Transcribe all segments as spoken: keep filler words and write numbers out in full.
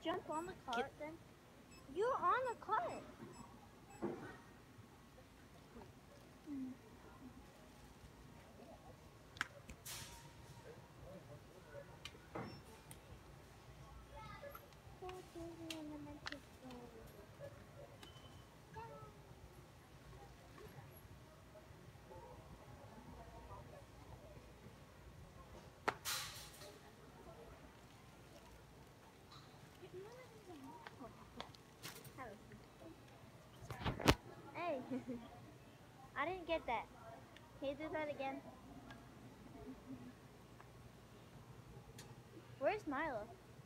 jump on the cart Get then? You're on the cart. Mm. Hey, I didn't get that. Can you do that again? Where's Milo?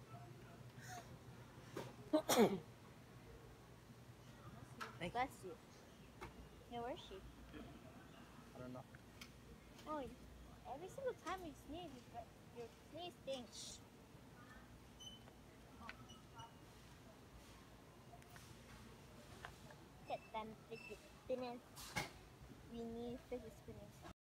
Thank Bless you. Yeah, where's she? I don't know. Oh, every single time you sneeze, your sneeze stinks. Get them fidget spinners. We need fidget spinners.